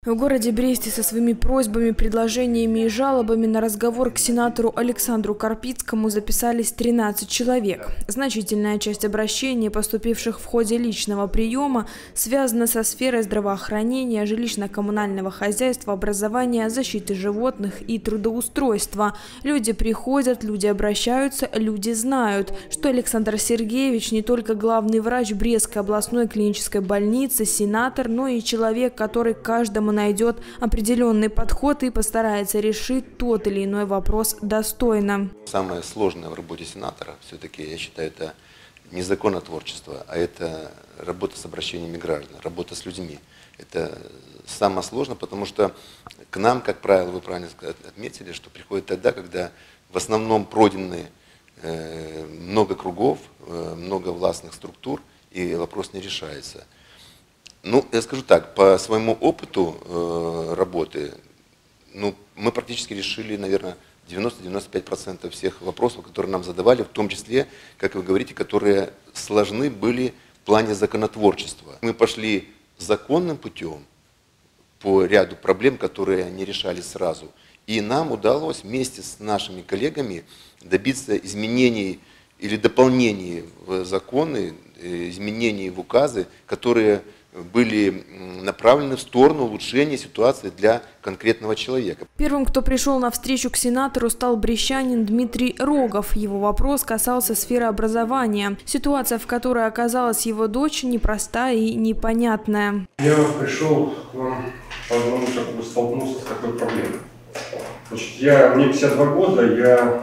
В городе Бресте со своими просьбами, предложениями и жалобами на разговор к сенатору Александру Карпицкому записались 13 человек. Значительная часть обращений, поступивших в ходе личного приема, связана со сферой здравоохранения, жилищно-коммунального хозяйства, образования, защиты животных и трудоустройства. Люди приходят, люди обращаются, люди знают, что Александр Сергеевич не только главный врач Брестской областной клинической больницы, сенатор, но и человек, который каждому найдет определенный подход и постарается решить тот или иной вопрос достойно. Самое сложное в работе сенатора, все-таки, я считаю, это не законотворчество, а это работа с обращениями граждан, работа с людьми. Это самое сложное, потому что к нам, как правило, вы правильно отметили, что приходит тогда, когда в основном пройдены много кругов, много властных структур, и вопрос не решается. Ну, я скажу так, по своему опыту работы, мы практически решили, наверное, 90-95% всех вопросов, которые нам задавали, в том числе, как вы говорите, которые сложны были в плане законотворчества. Мы пошли законным путем по ряду проблем, которые не решались сразу. И нам удалось вместе с нашими коллегами добиться изменений или дополнений в законы, изменений в указы, которые были направлены в сторону улучшения ситуации для конкретного человека. Первым, кто пришел на встречу к сенатору, стал брестчанин Дмитрий Рогов. Его вопрос касался сферы образования. Ситуация, в которой оказалась его дочь, непростая и непонятная. Я пришел к вам, потому что столкнулся с такой проблемой. Значит, мне 52 года, я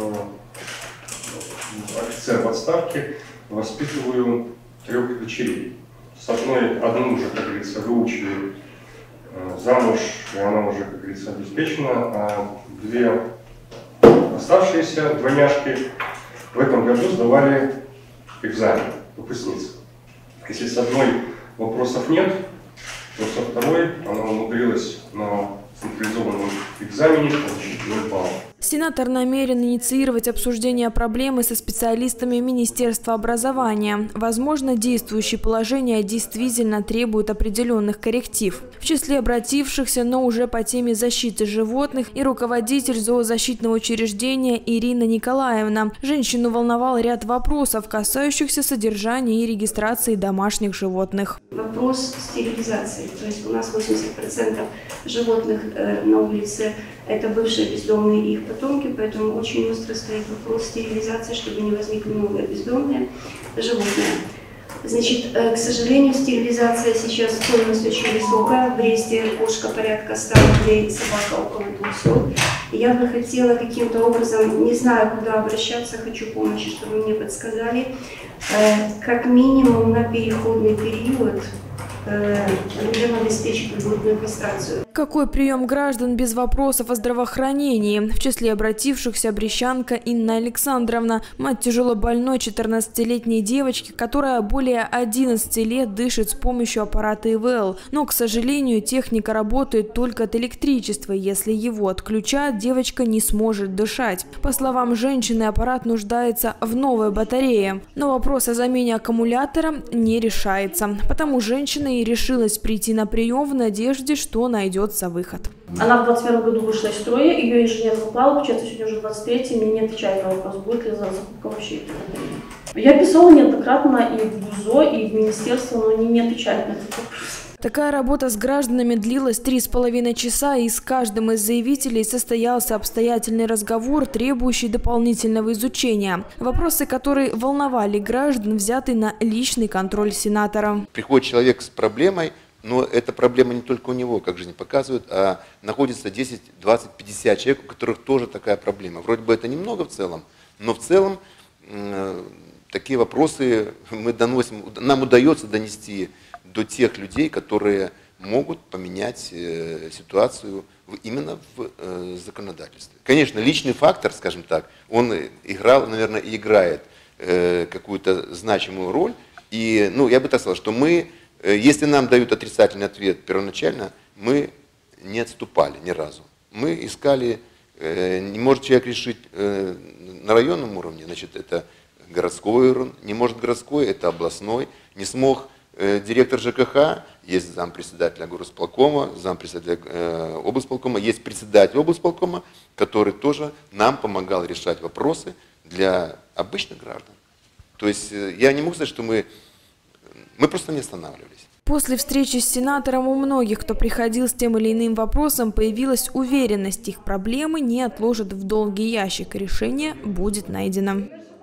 офицер в отставке, воспитываю 3 дочерей. С одну уже, как говорится, выучили замуж, и она уже, как говорится, обеспечена, а 2 оставшиеся двойняшки в этом году сдавали экзамен, выпускницы. Если с одной вопросов нет, то со второй она умудрилась на централизованном экзамене получить 0 баллов. Сенатор намерен инициировать обсуждение проблемы со специалистами Министерства образования. Возможно, действующие положения действительно требуют определенных корректив. В числе обратившихся, но уже по теме защиты животных, и руководитель зоозащитного учреждения Ирина Николаевна. Женщину волновал ряд вопросов, касающихся содержания и регистрации домашних животных. Вопрос стерилизации. То есть у нас 80% животных на улице – это бывшие бездомные и их потомки, поэтому очень остро стоит вопрос стерилизации, чтобы не возникли новые бездомные животные. Значит, к сожалению, стерилизация сейчас стоимость очень высокая. В Бресте кошка порядка 100 рублей, собака около 200. И я бы хотела каким-то образом, не знаю, куда обращаться, хочу помощи, чтобы мне подсказали, как минимум на переходный период людям обеспечить льготную кастрацию. Какой прием граждан без вопросов о здравоохранении? В числе обратившихся брестчанка Инна Александровна, мать тяжелобольной 14-летней девочки, которая более 11 лет дышит с помощью аппарата ИВЛ. Но, к сожалению, техника работает только от электричества. Если его отключат, девочка не сможет дышать. По словам женщины, аппарат нуждается в новой батарее. Но вопрос о замене аккумулятора не решается. Потому женщина и решилась прийти на прием в надежде, что найдется выход. Она в 2021 году вышла из строя, ее инженер упал, получается, сегодня уже 23-й, мне не отвечает на вопрос, будет ли за закупка вообще этой батареи. Я писала неоднократно и в ГУЗО, и в министерство, но они не отвечают на этот вопрос. Такая работа с гражданами длилась 3,5 часа, и с каждым из заявителей состоялся обстоятельный разговор, требующий дополнительного изучения. Вопросы, которые волновали граждан, взяты на личный контроль сенатора. Приходит человек с проблемой, но эта проблема не только у него, как жизнь показывает, а находится 10, 20, 50 человек, у которых тоже такая проблема. Вроде бы это немного в целом, но в целом такие вопросы мы доносим, нам удается донести до тех людей, которые могут поменять ситуацию именно в законодательстве. Конечно, личный фактор, скажем так, он играл, наверное, и играет какую-то значимую роль. И, я бы так сказал, что мы, если нам дают отрицательный ответ первоначально, мы не отступали ни разу. Мы искали, не может человек решить на районном уровне, значит, это городской уровень, не может городской, это областной, не смог директор ЖКХ, есть зампредседателя горосполкома, зампредседателя облсполкома, есть председатель облсполкома, который тоже нам помогал решать вопросы для обычных граждан. То есть я не могу сказать, что мы просто не останавливались. После встречи с сенатором у многих, кто приходил с тем или иным вопросом, появилась уверенность, их проблемы не отложат в долгий ящик, решение будет найдено.